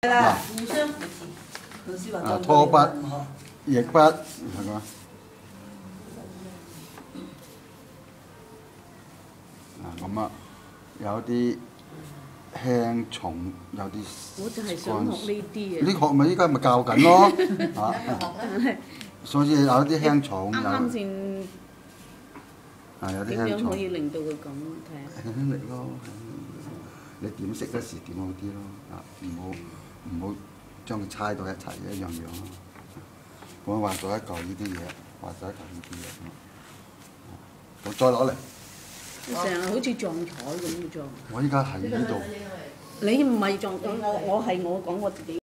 嗱， 互相扶持。老師話拖筆、翼筆係嘛？咁啊，有啲輕重，有啲我就係想學呢啲啊。 呢學咪依家咪教緊咯，所以有啲輕重， 啱啱先有啲點樣輕重。 可以令到佢咁睇下？ 輕輕力咯，你點識嗰時點好啲咯，唔好將佢猜到一齊一樣樣咯。我畫咗一嚿呢啲嘢，畫咗一嚿呢啲嘢，我再攞嚟。 成日好似撞彩咁嘅撞。 我依家喺呢度。 你唔係撞彩，我係我講我自己。